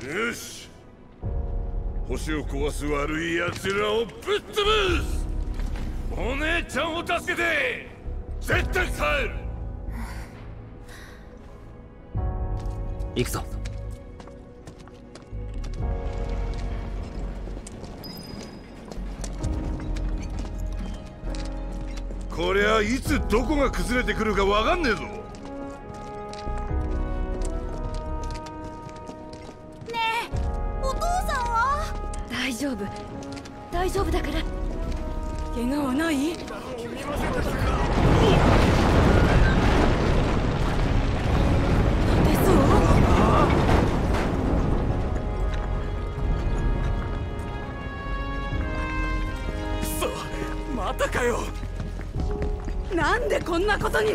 よし、星を壊す悪い奴らをぶっ潰す。お姉ちゃんを助けて絶対帰る。 行くぞ。 こりゃいつどこが崩れてくるかわかんねえぞ。 ねえ、お父さんは？大丈夫、大丈夫だから。怪我はない？ またかよ。 なんでこんなことに。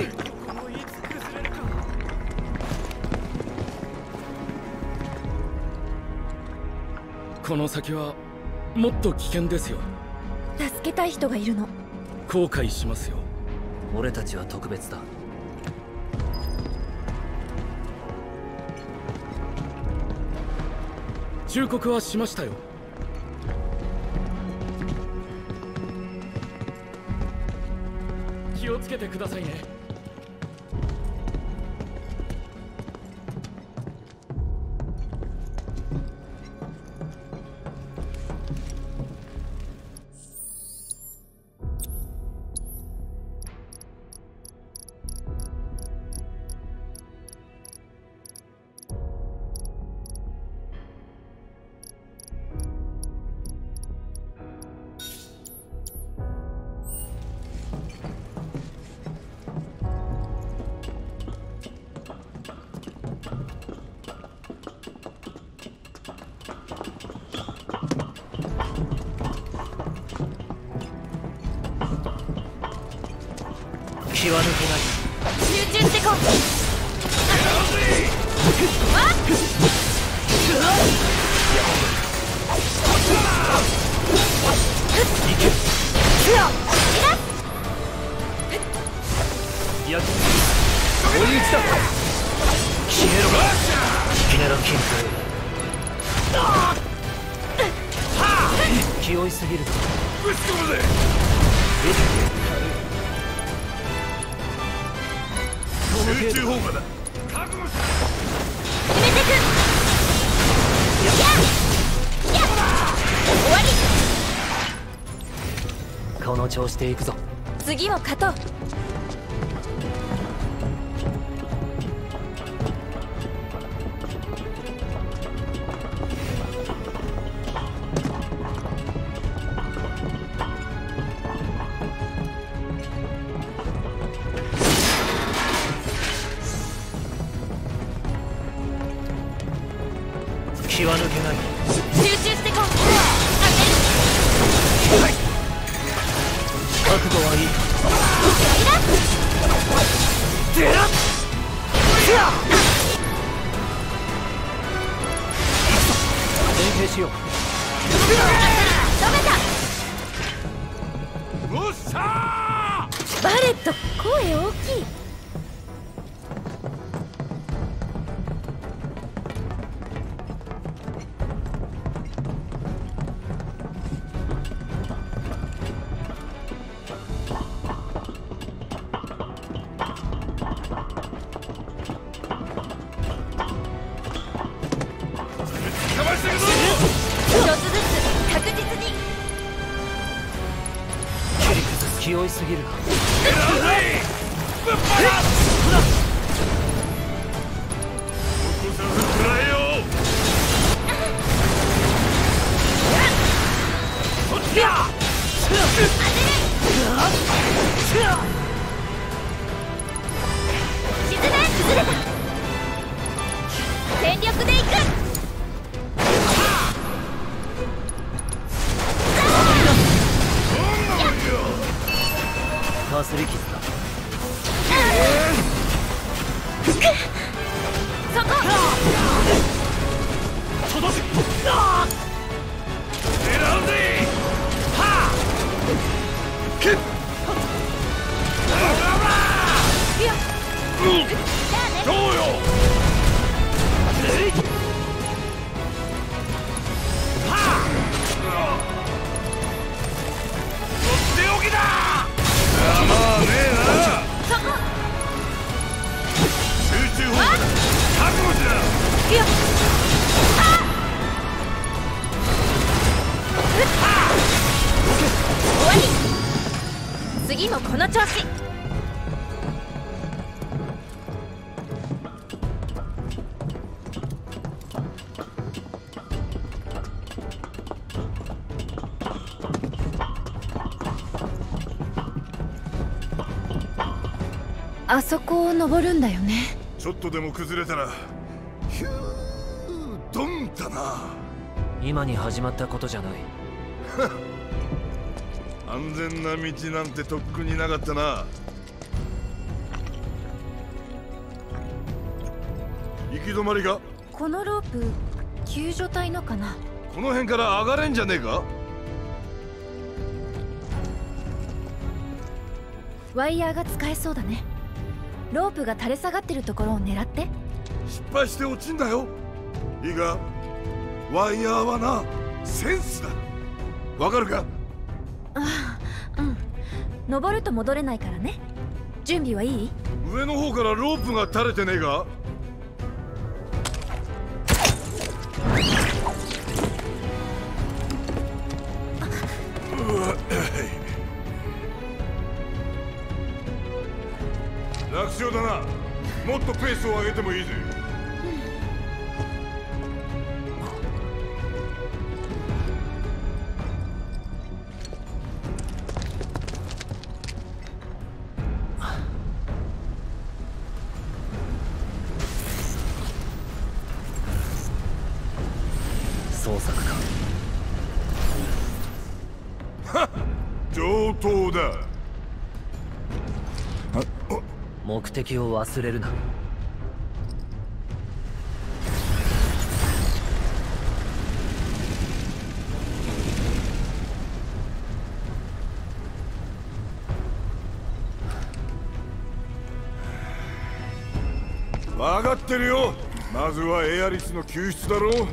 この先はもっと危険ですよ。 助けたい人がいるの。 後悔しますよ。 俺たちは特別だ。 忠告はしましたよ。気をつけてくださいね。 気は抜けない。 集中してこう。 やっ追い打ちだ。消えろ。キネラキング気負いすぎる。 ぶち込むぜ。集中砲火だ。覚悟した。 決めてく。終わり。 この調子で行くぞ。 次を勝とう。 気は抜けない。 集中してこう。 はい、覚悟はいい。出らっ連携しよう。 止めた。 おっしゃー。 バレット、声大きい。 気負いすぎるか。 崩れた。全力でいく。 かすり傷だ。 そこ。 届く。 狙うぜ。はあ。くっ。どうよ。 あそこを登るんだよね。 ちょっとでも崩れたらヒュードンだな。 今に始まったことじゃない。 安全な道なんてとっくになかったな。行き止まりか？ このロープ救助隊のかな。 この辺から上がれんじゃねえか？ ワイヤーが使えそうだね。ロープが垂れ下がってるところを狙って。 失敗して落ちんだよ。いいか、ワイヤーはな、センスだ。わかるか？ ああ、うん。登ると戻れないからね。準備はいい？ 上の方からロープが垂れてねえか？楽勝だな。もっとペースを上げてもいいぜ。 捜索か。 はっ、上等だ。 目的を忘れるな。 分かってるよ。まずはエアリスの救出だろう。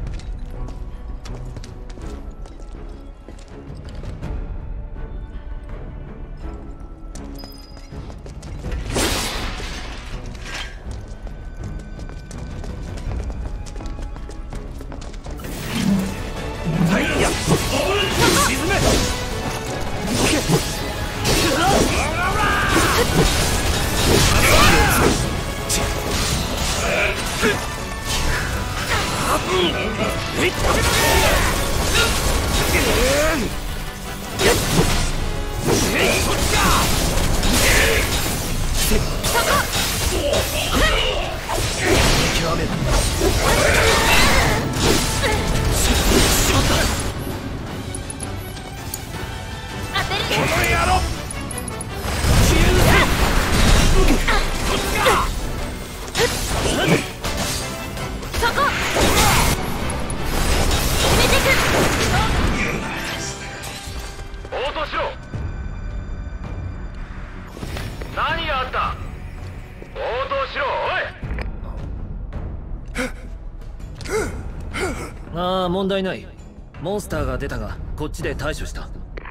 ああ、問題ない。モンスターが出たがこっちで対処した。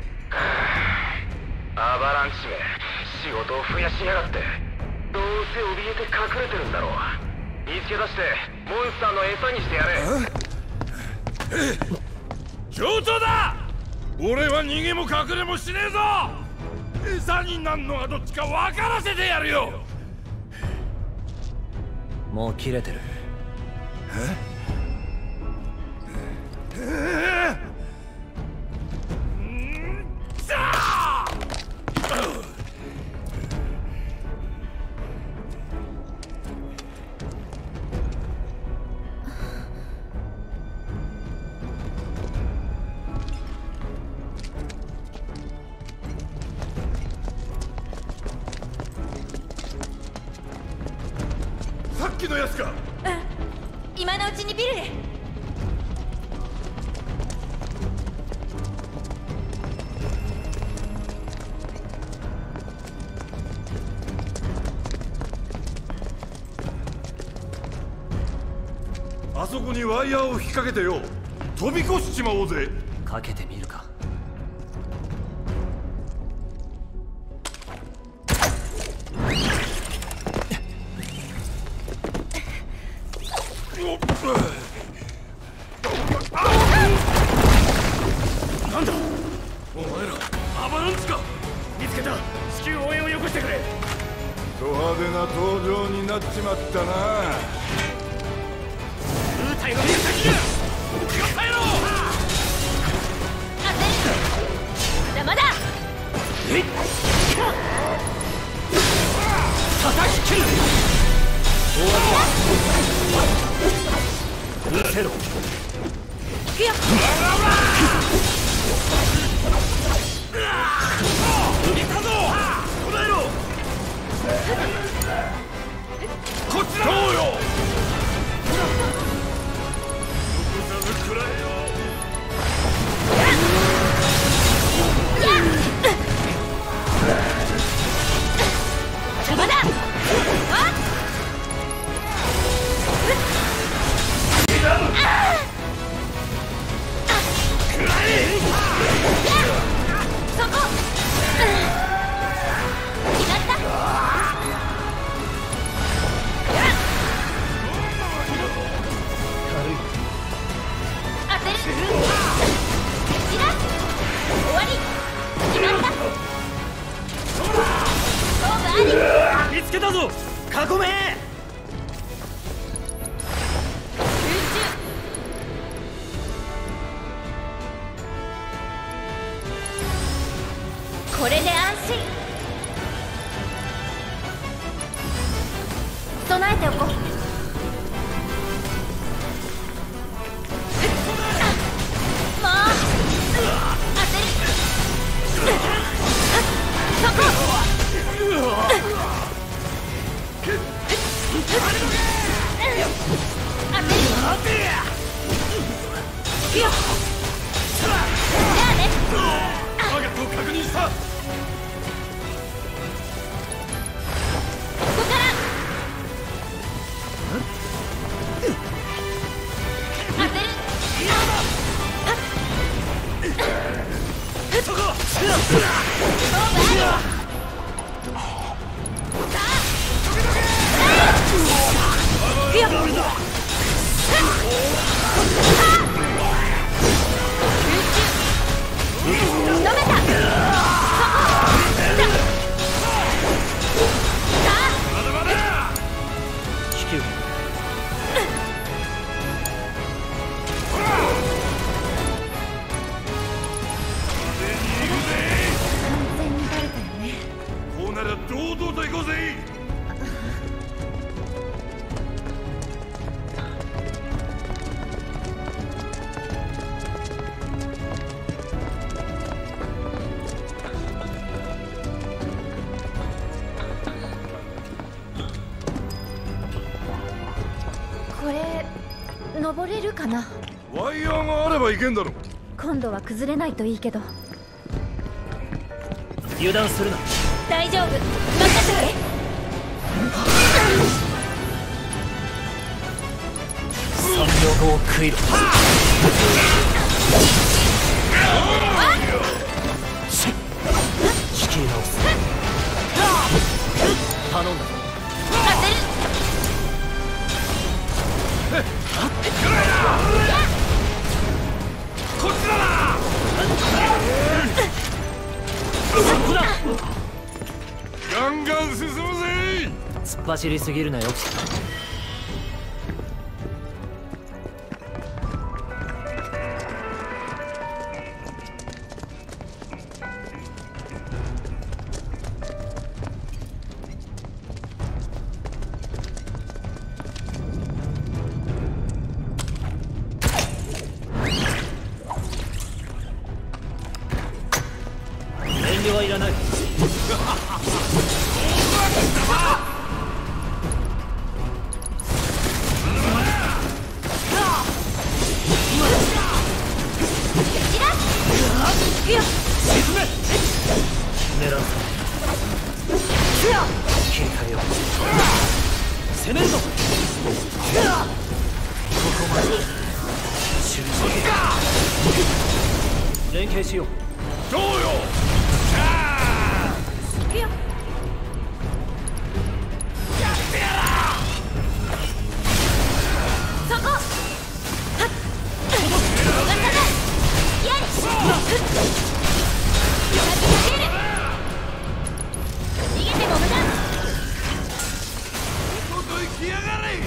アバランチめ、仕事を増やしやがって。どうせ怯えて隠れてるんだろう。見つけ出してモンスターの餌にしてやれ。 上等だ。俺は逃げも隠れもしねえぞ。餌になんのはどっちか分からせてやるよ。 もう切れてる。 さっきのやつか？ うん、今のうちにビルへ。 あそこにワイヤーを引っ掛けてよ、飛び越しちまおうぜ。 かけてみるか。 なんだお前ら、アバランチか？見つけた。至急応援をよこしてくれ。ド派手な登場になっちまったな。 部隊の見先が気を耐えろ。 まだまだ。 失せろ。 くよいたぞ。捕らえろ。こっちだ。どうよ。残さず食らえよ。 邪魔だ。そこ。決まった。当てる。ちら終わり。決まった。勝負あり。 見つけたぞ。囲め。 これで安心。備えておこう。もう当てる。そこ。当てる。いやじゃあね。 ターゲットを確認した。 ここから当てる。 そこ。 勝負あり。さあいくよ。仕留めた。そこ。 引き受け。 完全にバレたよね。 こうなら堂々と行こうぜ。 これ登れるかな。 ワイヤーがあればいけんだろ。 今度は崩れないといいけど。 油断するな。 大丈夫、任せて。 3秒後を食いろ。仕切り直す。頼んだぞ。 当てる。 こっちだな。 そこだ。 ガンガン進むぜ。 突っ走りすぎるなよ。遠慮はいらない。狙う。切り替えよう。攻めるぞ。ここまで。集中。連携しよう。 どうよ。 行くよ。そこ。はっ。やれ。逃げても無駄。 外行きやがれ。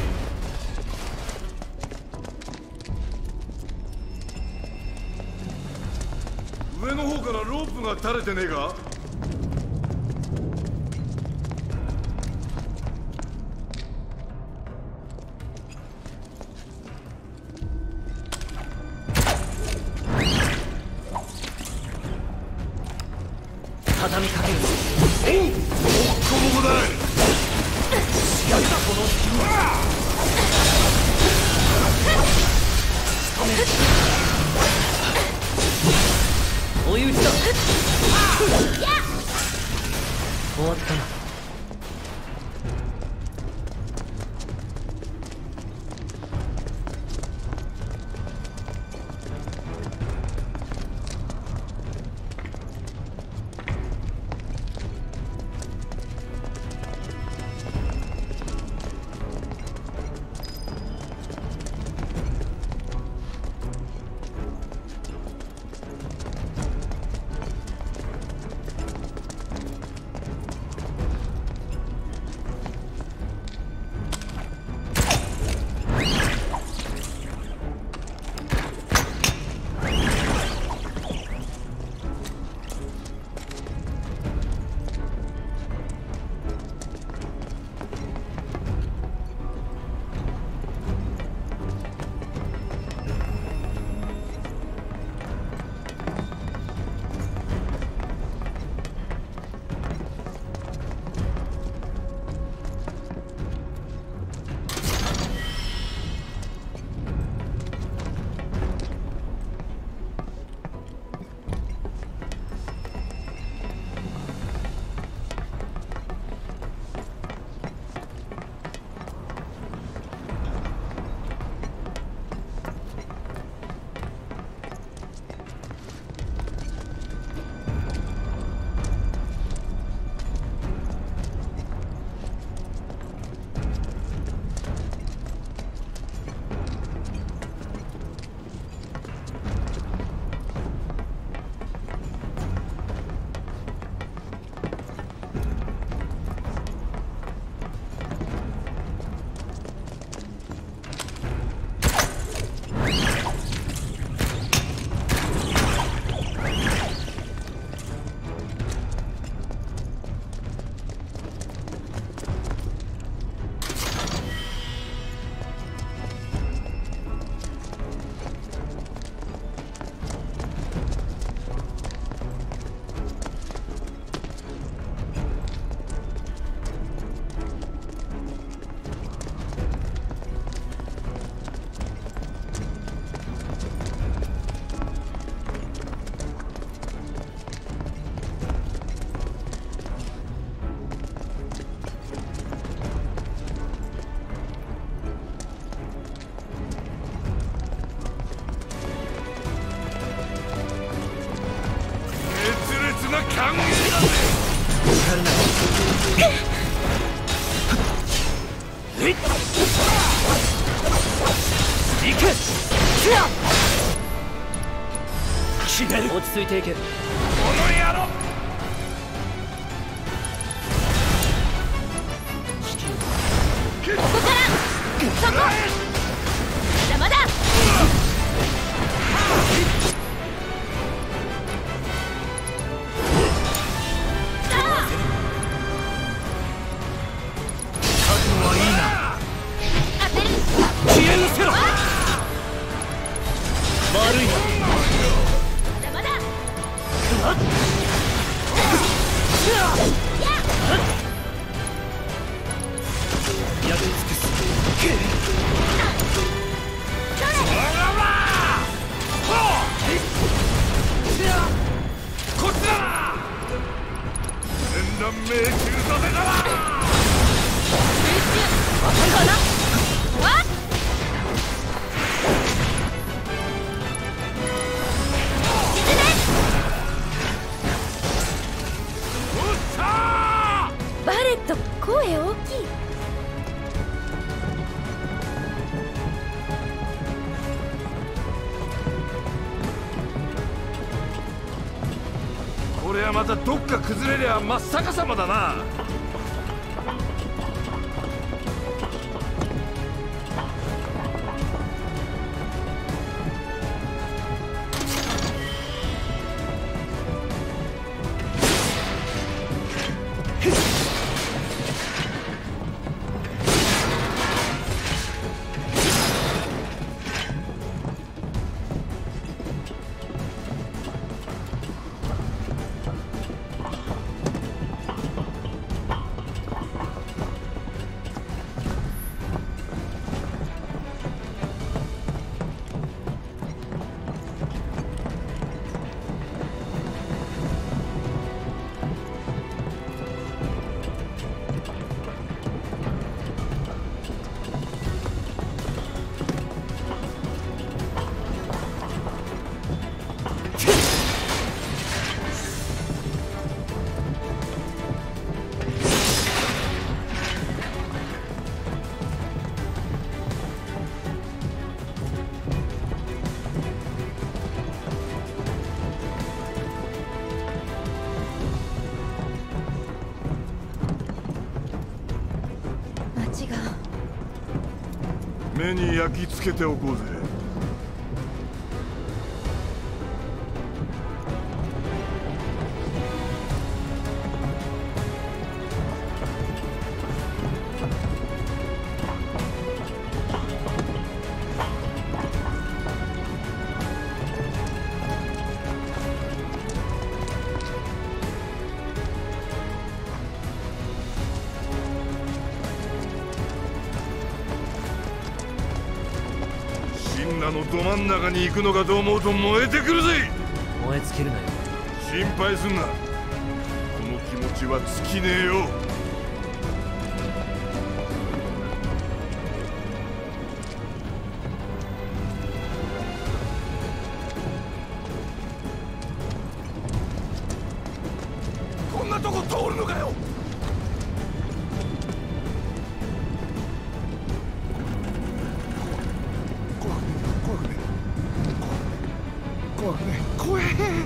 上の方からロープが垂れてねえか。 け。決める。落ち着いていけ。 この野郎。 ここからそこ。邪魔だ。バレット、声大きい。 これはまたどっか崩れりゃ真っ逆さまだな。目に焼き付けておこうぜ。神羅のど真ん中に行くのかと思うと燃えてくるぜ。 燃え尽きるなよ。 心配すんな。この気持ちは尽きねえよ。こんなとこ通るのかよ。怖え。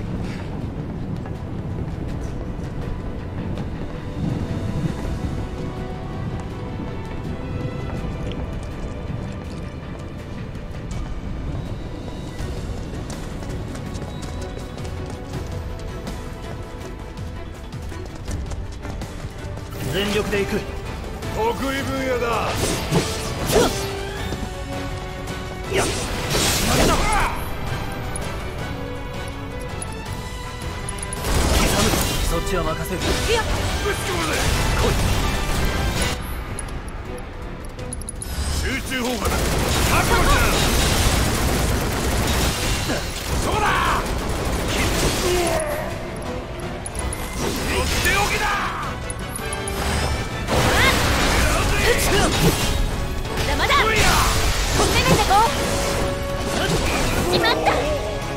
全力で行く。 得意分野だ。 いや、負けた。そっちは任せる。 いや、 ぶち込むぜ。来い。集中砲火だ。覚悟しな。そうだ。とっておきだ。 邪魔だ。攻めてこう。しまった。はっ。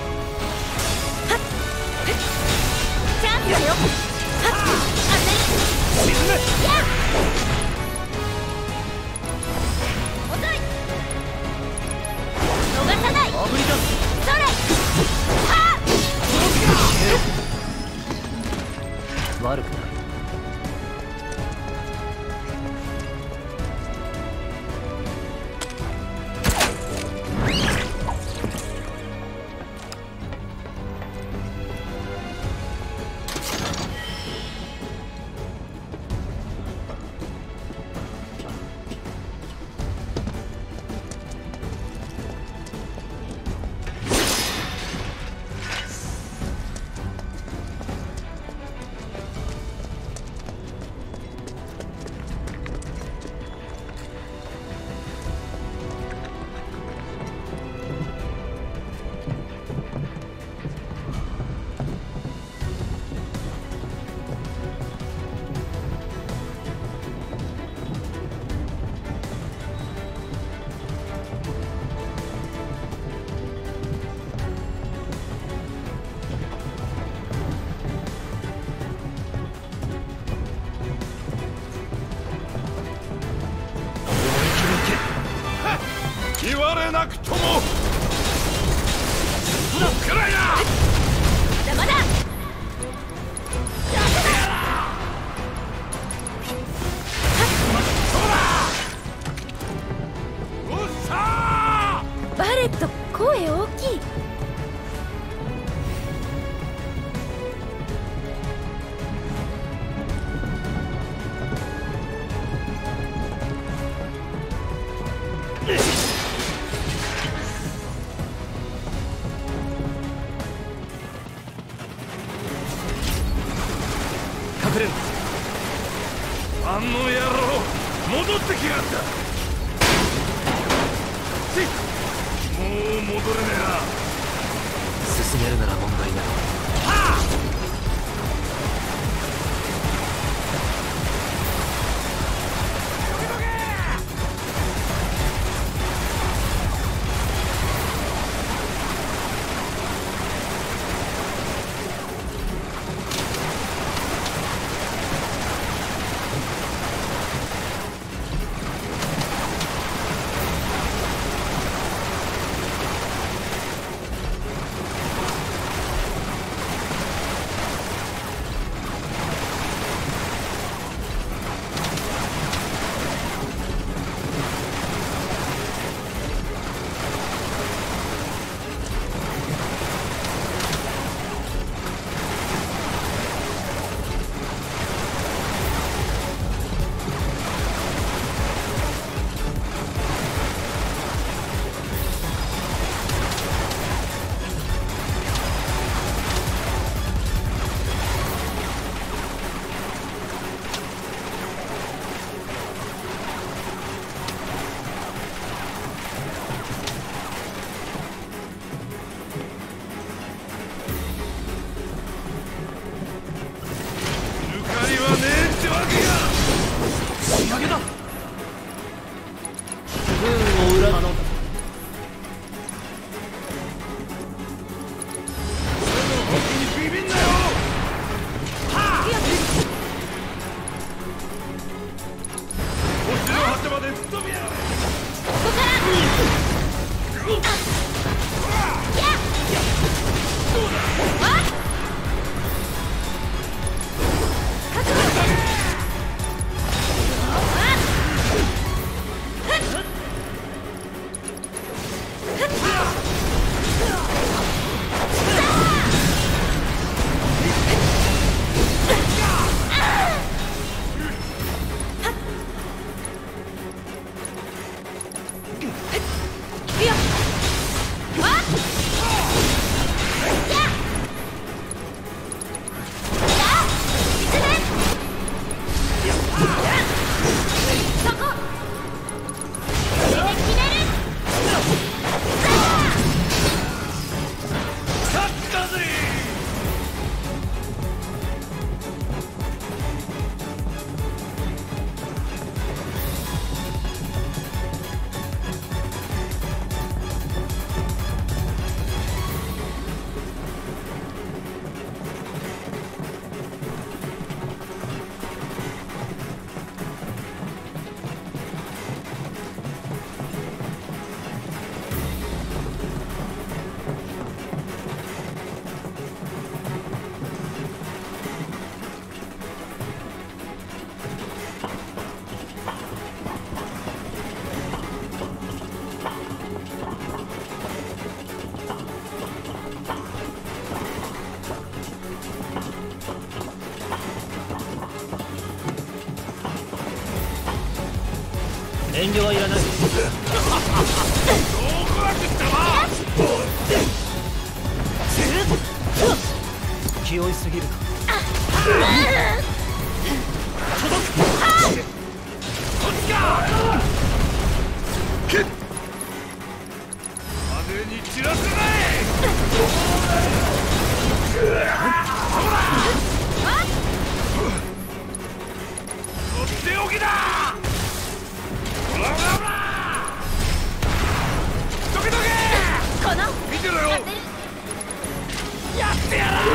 チャンスだよ。はっ。当てる。沈め。やっ。 言われなくともくらいな。 まだバレット、声大きい。 隠れる。 あの野郎戻ってきやがった。もう戻れねえな。 進めるなら問題ない。 遠慮はいらない。気負いすぎるか。 派手に散らせない。とっておきだ。どけどけ。 この見てろよ。やってやら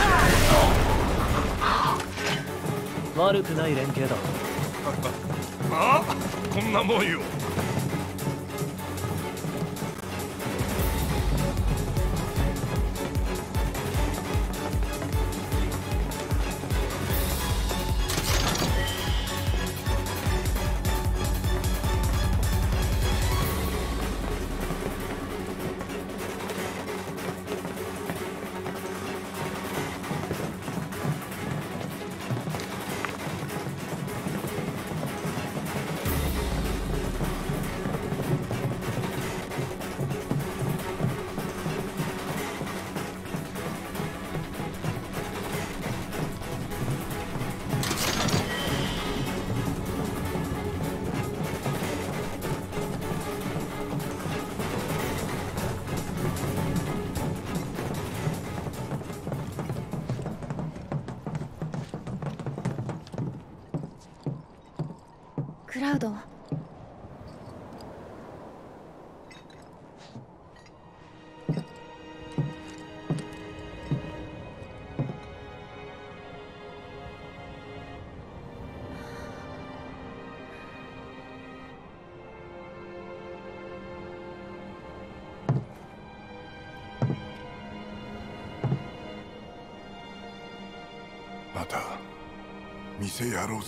悪くない連携だ。 ああ、こんなもんよ。 クラウド。 また店やろうぜ。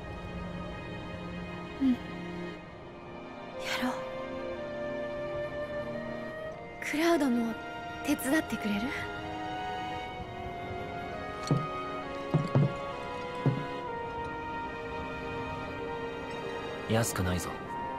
うん、やろう。クラウドも手伝ってくれる？ 安くないぞ。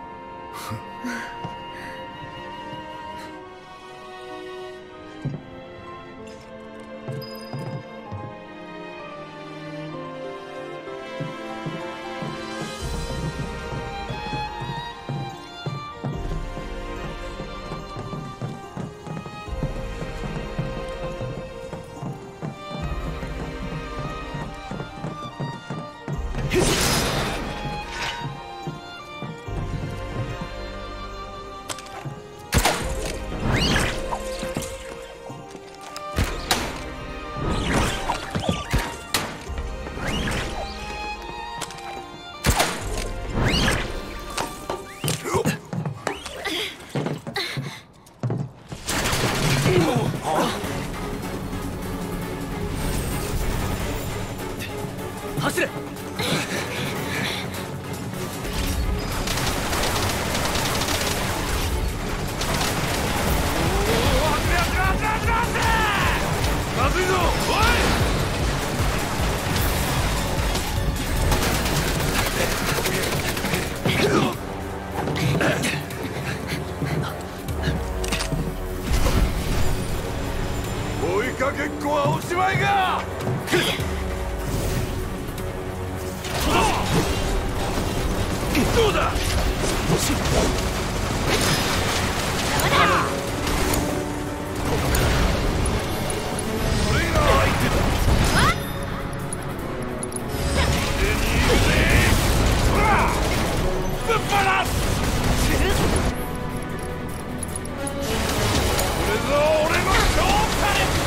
走れ。 まずいぞ。おい、追いかけっこはおしまいが。どうだ。俺が相手だ。ほら、ぶっ放す。これぞ俺の勝負。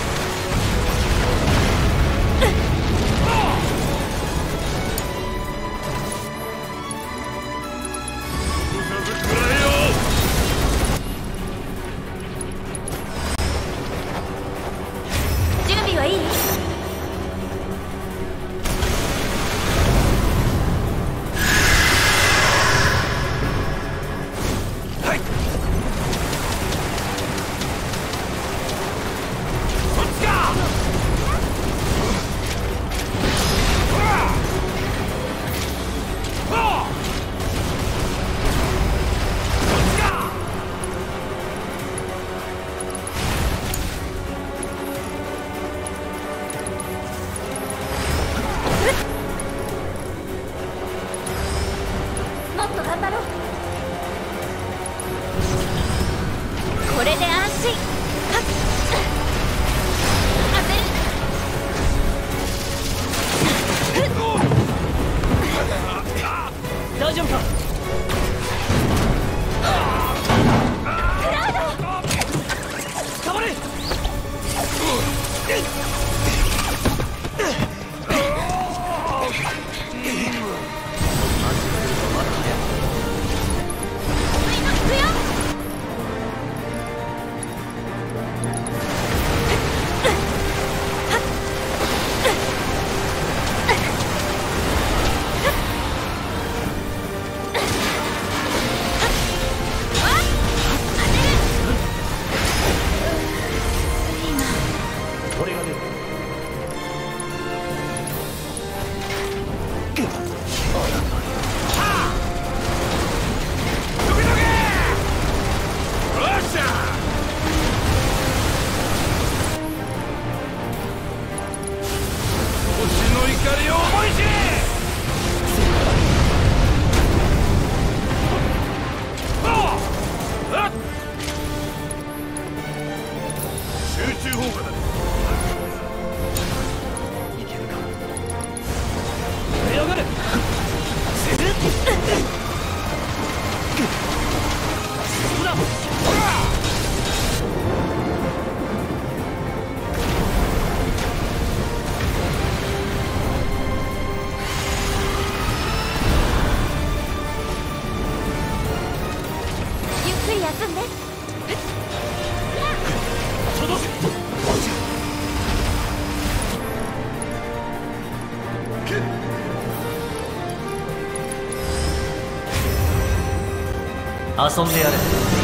準備はいい？もっと頑張ろう。これで安心。はっ、 大丈夫か。 クラウド！ 捕まれ。俺が出る。 くり休んで。 届け。遊んでやれ。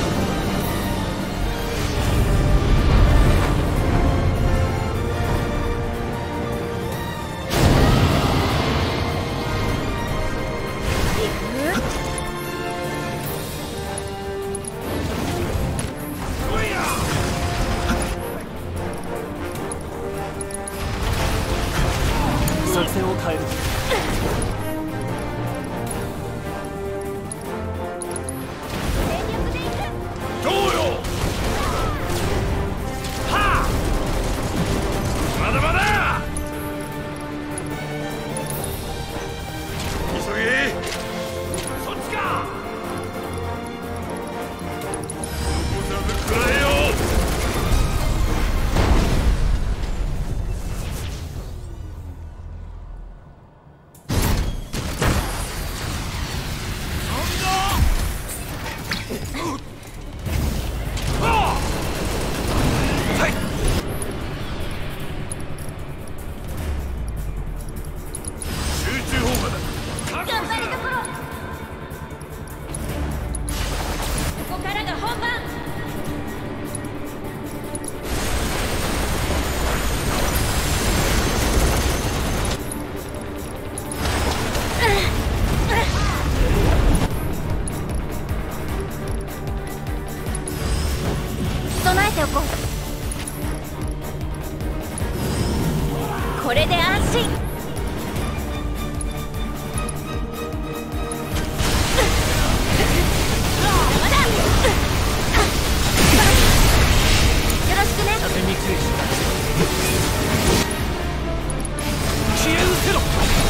作戦を変える。 どうよ。はあ。まだまだ。急げ。そっちか。残さず食らえよ。 備えておこう。これで安心。まだ。よろしくね。 射線に注意しろ。消え失せろ。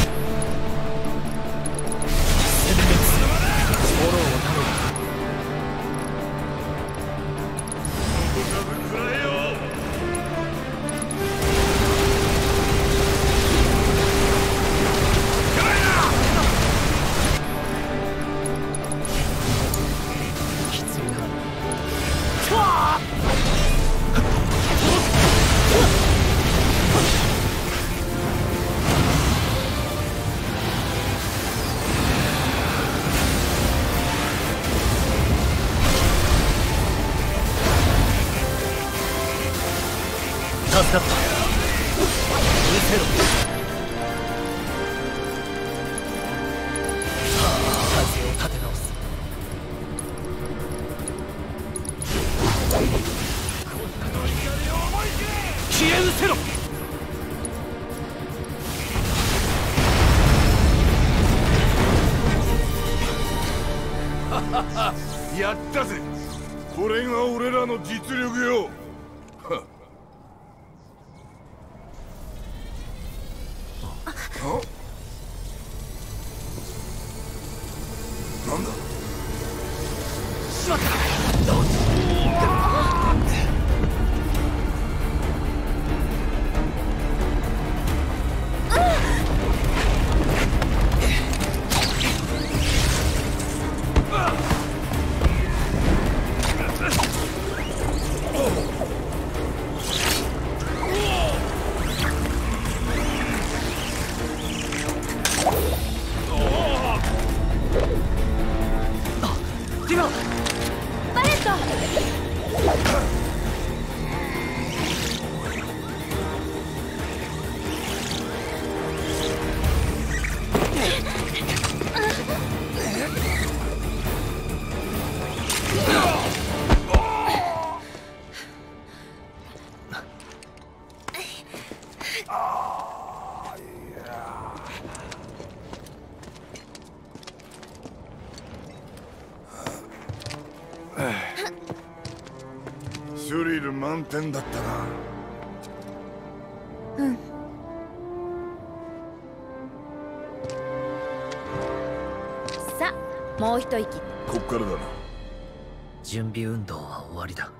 殲滅。フォローを頼む。助かった。うせろ。体勢を立て直す。消え失せろ。 やったぜ。これが俺らの実力よ。なんだ。 しまった。 バレット。 スリル満点だったな。 うん。さあ、もう一息。 こっからだな。 準備運動は終わりだ。